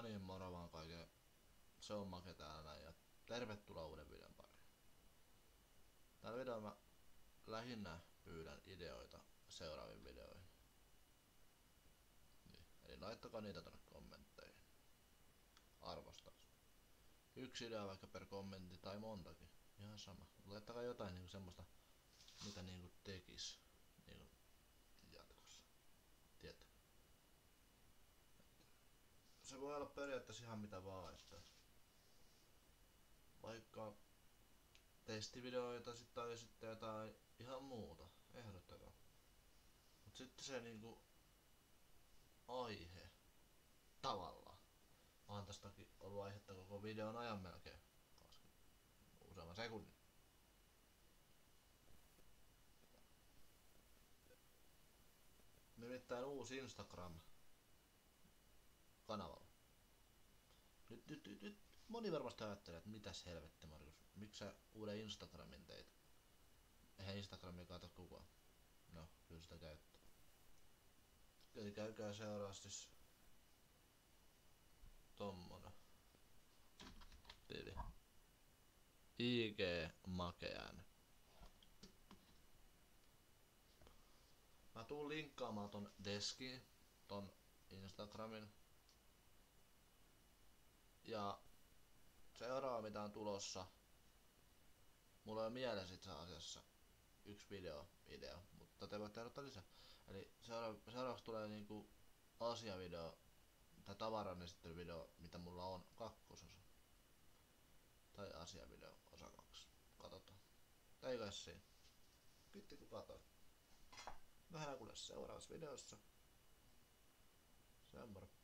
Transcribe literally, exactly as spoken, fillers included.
No niin, moro vaan kaikille. Se on Make täällä näin ja tervetuloa uuden videon pariin. Tällä videolla mä lähinnä pyydän ideoita seuraaviin videoihin. Niin. Eli laittakaa niitä tonne kommentteihin. Arvostais. Yksi idea vaikka per kommentti tai montakin. Ihan sama. Laittakaa jotain niinku semmoista, mitä niinku tekis niinku jatkossa. Tiedätte? Se voi olla periaatteessa ihan mitä vaan, että vaikka testivideoita sit tai sitten jotain ihan muuta. Ehdottakaa. Mut sitten se niinku aihe tavallaan. Onhan tästäkin ollut aihetta koko videon ajan melkein. Useamman sekunnin. Nimittäin uusi Instagram kanavalla. Nyt, nyt, nyt, nyt moni varmasti ajattelee, että mitäs helvetti Markus, miksi sä uuden Instagramin teit? Eihän Instagramia kato kukaan. No, kyllä sitä käyttää. Eli käykää seuraavasti tommonen tili. I G Makeän. Mä tuun linkkaamaan ton deskiin, ton Instagramin. Ja seuraava mitä on tulossa, mulla on mielessä itse asiassa yksi video, video, mutta te voitte odottaa lisää. Eli seuraava, seuraavaksi tulee niinku asiavideo tai tavaran esittelyvideo, mitä mulla on kakkososa. Tai asiavideo osa kaksi. Katsotaan. Eikös siinä. Kiitti kun katsoit. Nähdään kuule seuraavassa videossa. Se on moro.